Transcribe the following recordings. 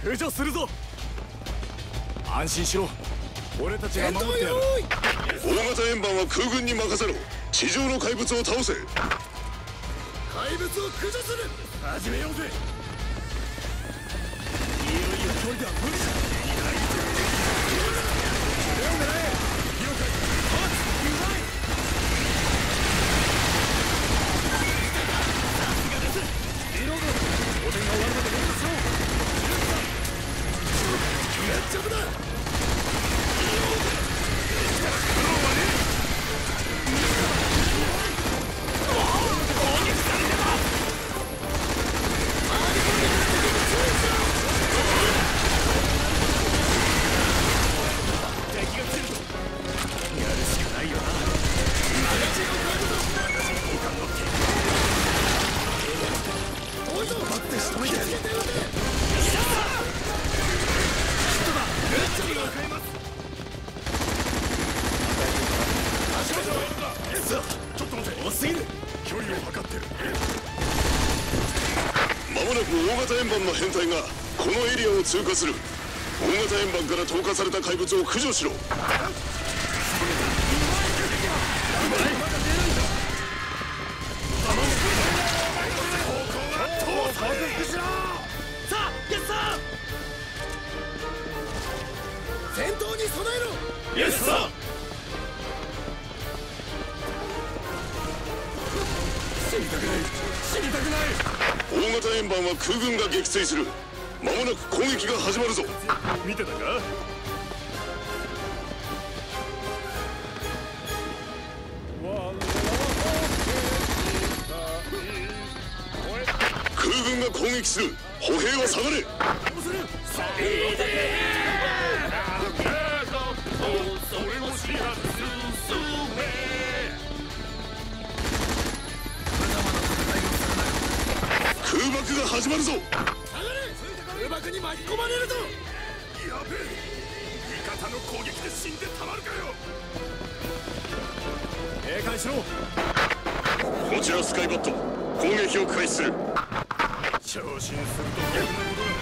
駆除するぞ。安心しろ、俺たちが守ってやる。 大型円盤は空軍に任せろ。地上の怪物を倒せ。 怪物を駆除する。始めようぜ。いよいよ距離では無理だ。手を狙え。了解。パーツうまい。さすがです。リロード。おでんが終わるまでロードしろ。めっちゃぶだ。 大型円盤の編隊がこのエリアを通過する。大型円盤から投下された怪物を駆除しろ。 戦闘に備えろ。イエスサー。死にたくない、死にたくない。 大型円盤は空軍が撃墜する。間もなく攻撃が始まるぞ。 見てたか。 空軍が攻撃する。歩兵は下がれ。空爆が始まるぞ。 空爆に巻き込まれるぞ。やべえ、味方の攻撃で死んでたまるかよ。警戒しろ。 こちらスカイバット、攻撃を開始する。 昇進すると逆のことがない。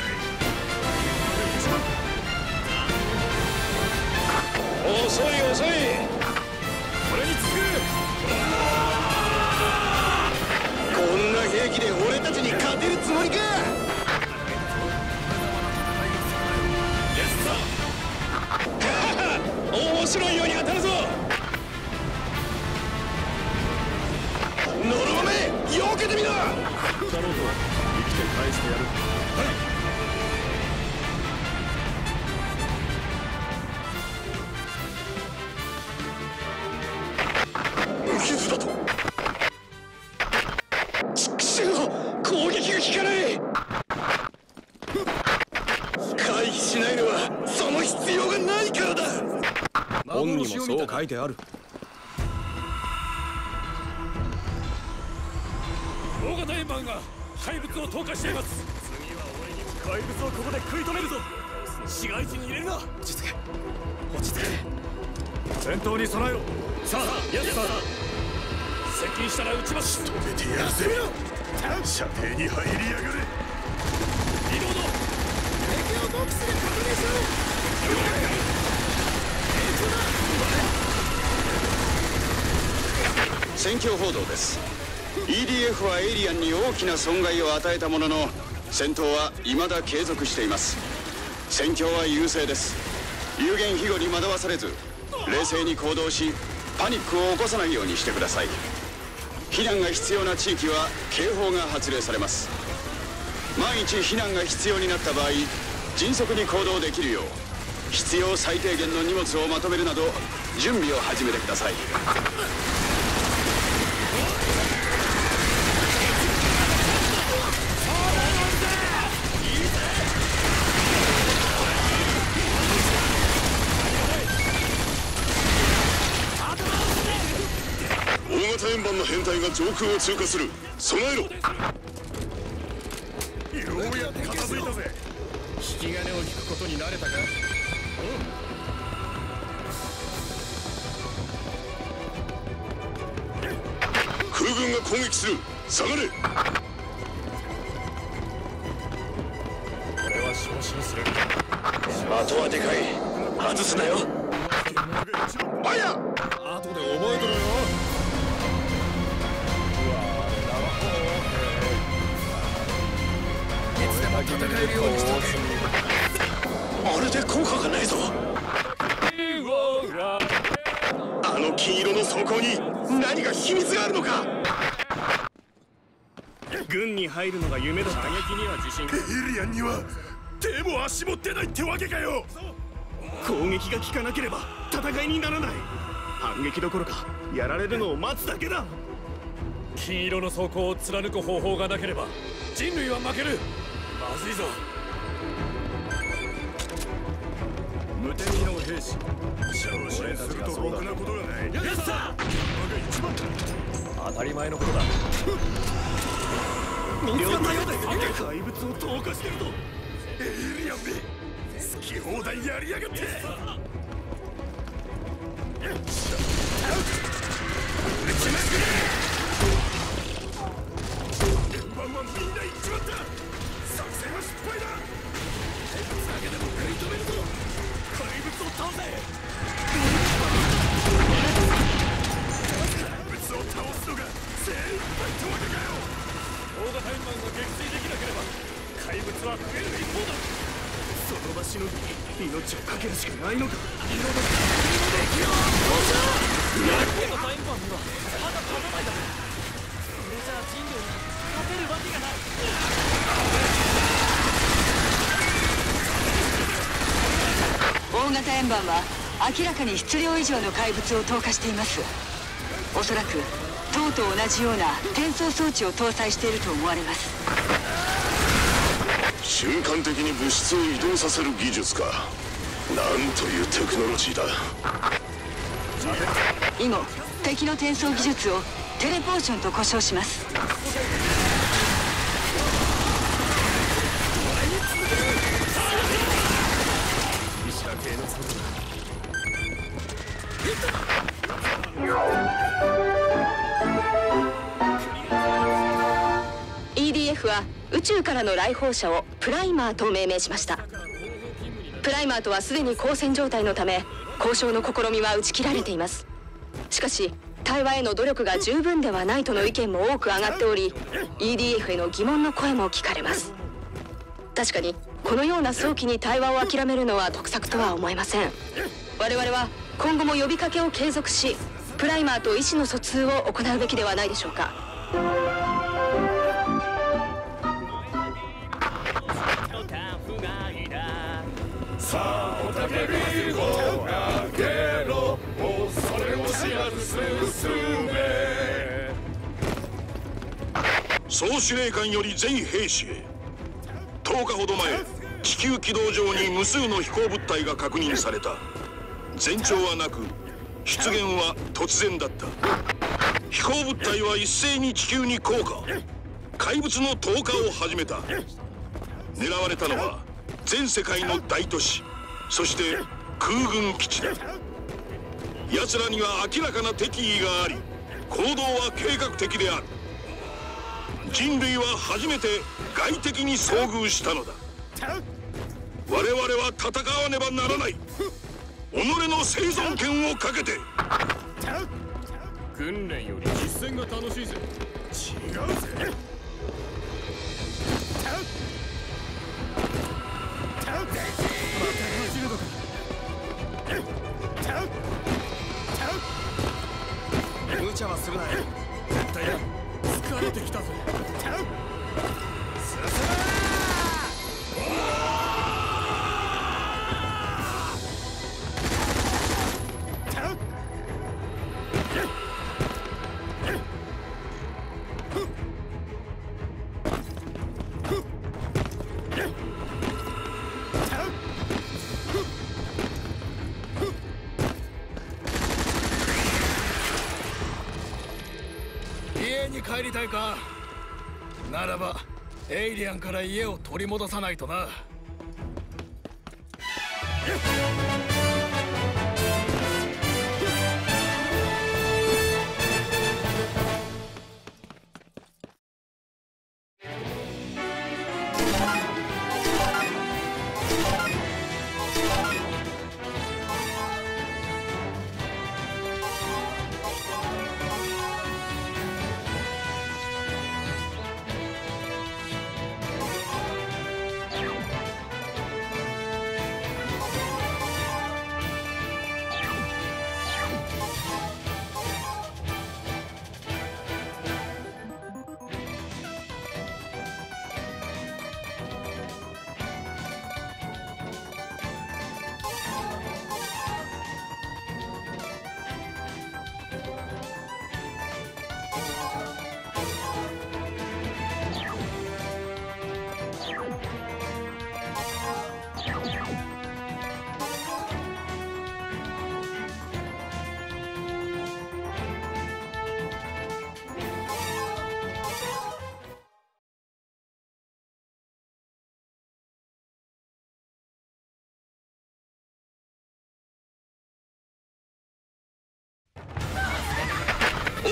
遅い遅い。 俺につく。 こんな兵器で俺たちに勝てるつもりか。面白いように当たるぞ。ノロマメ、避けてみろ。だろうと生きて返してやる。無傷だと。攻撃が効かない。回避しないのはその必要がないからだ。 本にもそう書いてある。大型円盤が怪物を投下しています。次は俺に怪物をここで食い止めるぞ。市街地に入れるな。落ち着け、落ち着け。戦闘に備えろ。さあ、やった。接近したら撃ちます。止めてやるぜ。射程に入りやがれ。リロード。敵をボックスで確認しろ。 戦況報道です。 EDF はエイリアンに大きな損害を与えたものの、戦闘は未だ継続しています。戦況は優勢です。有言庇護に惑わされず、冷静に行動し、パニックを起こさないようにしてください。避難が必要な地域は警報が発令されます。万一避難が必要になった場合、迅速に行動できるよう必要最低限の荷物をまとめるなど準備を始めてください。大型円盤の編隊が上空を通過する。備えろ。ようやく片付いたぜ。 引き金を引くことに慣れたか。 空軍が攻撃する。下がれ。 これは正安心する。 的はでかい。外すなよ。 おや後で覚えとろよ。いつでも戦えるようにしておけ。 まるで効果がないぞ。あの金色の装甲に何か秘密があるのか。 軍に入るのが夢だった。射撃には自信。 エイリアンには手も足も出ないってわけかよ。 攻撃が効かなければ戦いにならない。反撃どころかやられるのを待つだけだ。金色の装甲を貫く方法がなければ人類は負ける。まずいぞ。無手身の兵士、 昇進するとろくなことがない。 やった。当たり前のことだ。見つかったようで怪物を投下してるぞ。 エイリアンめ好き放題やりやがって。みんな行っちまった。作戦は失敗だ。 怪物だけでも食い止めるぞ。怪物を倒せ。 怪物を倒すのが精一杯ってわけかよ。 大型円盤が撃墜できなければ怪物は増える一方だ。その場しのぎに命を懸けるしかないのか。色の敵を大型円盤にはまだ勝たないだろう。それじゃあ人類に勝てるわけがない。 大型円盤は明らかに質量以上の怪物を投下しています。おそらく塔と同じような転送装置を搭載していると思われます。 瞬間的に物質を移動させる技術か。なんというテクノロジーだ。 以後敵の転送技術をテレポーションと呼称します。EDF は宇宙からの来訪者をプライマーと命名しました。プライマーとはすでに交戦状態のため交渉の試みは打ち切られています。しかし対話への努力が十分ではないとの意見も多く上がっており EDF への疑問の声も聞かれます。確かにこのような早期に対話を諦めるのは得策とは思えません。我々は今後も呼びかけを継続しプライマーと意思の疎通を行うべきではないでしょうか。 さあおたけびをあげろ。恐れを知らず進め。総司令官より全兵士へ。10日ほど前地球軌道上に無数の飛行物体が確認された。前兆はなく出現は突然だった。飛行物体は一斉に地球に降下。怪物の投下を始めた。狙われたのは全世界の大都市、そして空軍基地だ。奴らには明らかな敵意があり行動は計画的である。人類は初めて外敵に遭遇したのだ。我々は戦わねばならない。己の生存権をかけて。 訓練より実戦が楽しいぜ。 違うぜ。 無茶はするなよ。絶対だ。疲れてきたぜ。家に帰りたいか。ならばエイリアンから家を取り戻さないとな。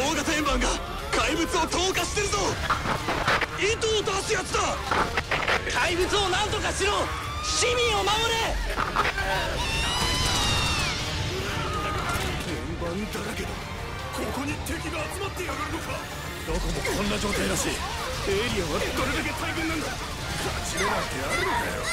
大型円盤が怪物を投下してるぞ。糸を出すやつだ。怪物を何とかしろ。市民を守れ。円盤だらけだ。ここに敵が集まってやがるのか。どこもこんな状態らしい。エイリアンはどれだけ大軍なんだ。勝ち目なんてあるのかよ。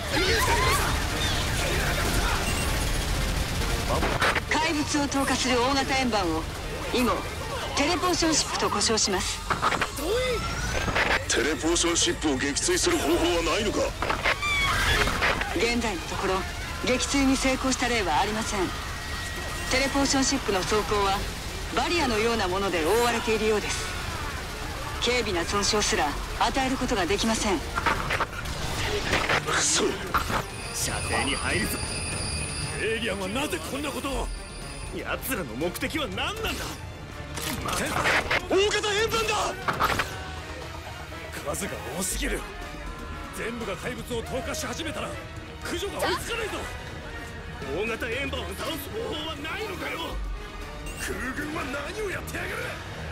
怪物を投下する大型円盤を以後テレポーションシップと呼称します。 テレポーションシップを撃墜する方法はないのか。 現在のところ撃墜に成功した例はありません。テレポーションシップの装甲はバリアのようなもので覆われているようです。軽微な損傷すら与えることができません。 クソ。 射程に入るぞ。エイリアンはなぜこんなことを。奴らの目的は何なんだ。大型円盤だ。数が多すぎる。全部が怪物を投下し始めたら駆除が追いつかないぞ。大型円盤を倒す方法はないのかよ。空軍は何をやってやがる。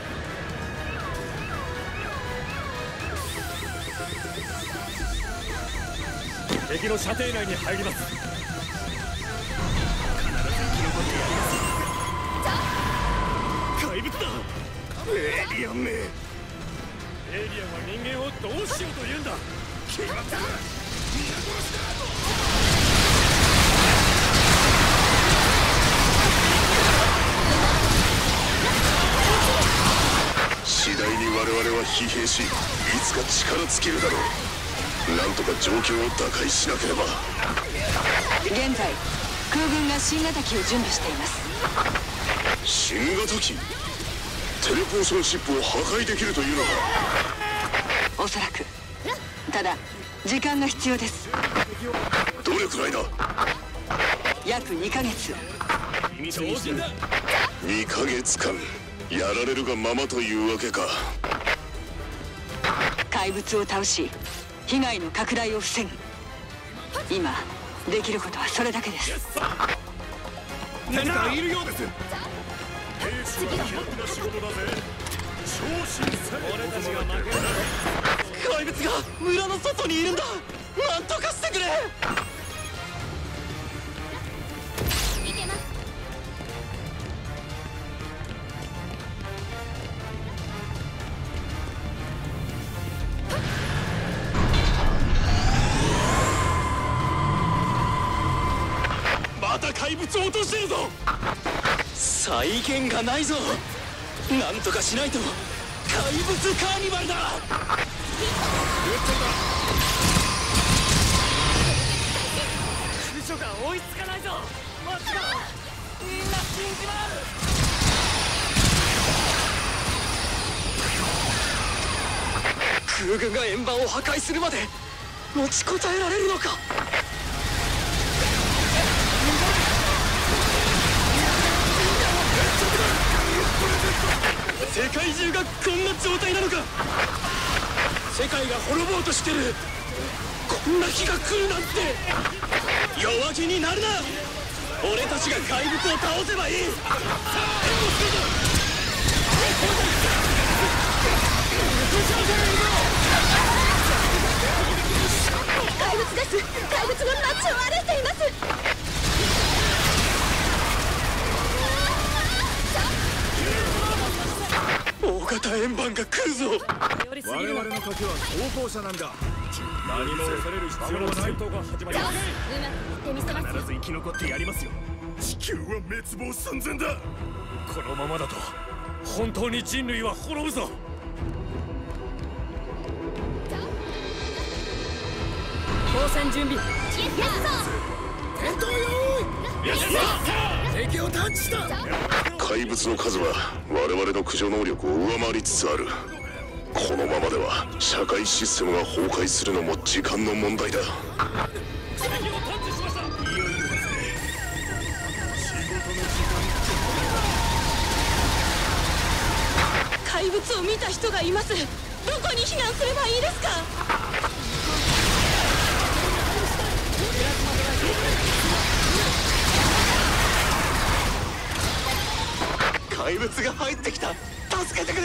敵の射程内に入ります。必ず生き残ってやります。怪物だ。エイリアンめ。エイリアンは人間をどうしようというんだ。決まった。皆殺しだ。 次第に我々は疲弊し、いつか力尽きるだろう。なんとか状況を打開しなければ。 現在空軍が新型機を準備しています。 新型機。テレポーションシップを破壊できるというのか。 おそらく。ただ時間が必要です。 どれくらいだ。 約2ヶ月。 2ヶ月間やられるがままというわけか。 怪物を倒し被害の拡大を防ぐ。今できることはそれだけです。 何かいるようです。兵士は気楽な仕事だぜ。超新鮮。俺たちが負けた。怪物が村の外にいるんだ。なんとかしてくれ。 いけます。 また怪物を落としてるぞ。再現がないぞ。なんとかしないと。怪物カーニバルだ。駆除が追いつかないぞ。待つな。みんな死んじまう。空軍が円盤を破壊するまで持ちこたえられるのか。世界中がこんな状態なのか。世界が滅ぼうとしてる。こんな日が来るなんて。弱気になるな。俺たちが怪物を倒せばいい。 怪物です。怪物が街を歩いています。 大型円盤が来るぞ。 我々の賭けは投降者なんだ。 何も恐れる必要はない。戦闘が始まります。 うまくいってみせます。 必ず生き残ってやりますよ。地球は滅亡寸前だ。このままだと本当に人類は滅ぶぞ。 交戦準備。 戦闘用意。敵を探知した。 怪物の数は我々の駆除能力を上回りつつある。このままでは社会システムが崩壊するのも時間の問題だ。 敵を探知しました。いよいよですね。仕事の時間。 怪物を見た人がいます。どこに避難すればいいですか。 怪物が入ってきた。 助けてくれ。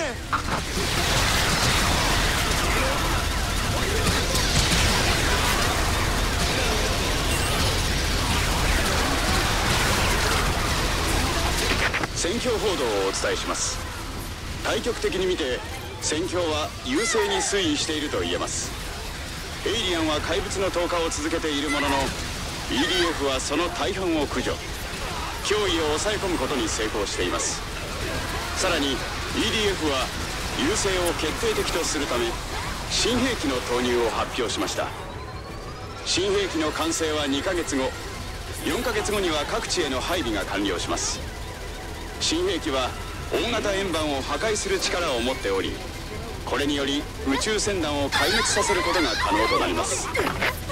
戦況報道をお伝えします。対局的に見て戦況は優勢に推移していると言えます。エイリアンは怪物の投下を続けているものの EDF はその大半を駆除、脅威を抑え込むことに成功しています。さらに EDF は優勢を決定的とするため新兵器の投入を発表しました。新兵器の完成は2ヶ月後、4ヶ月後には各地への配備が完了します。新兵器は大型円盤を破壊する力を持っており、これにより宇宙船団を壊滅させることが可能となります。 お前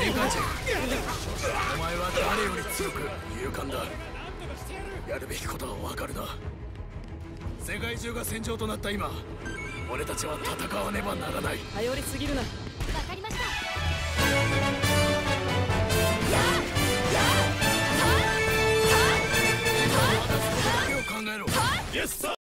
は誰より強く勇敢だ。やるべきことは分かるな。世界中が戦場となった今、俺たちは戦わねばならない。 頼りすぎるな。 わかりました。 考えろ。イエスサー。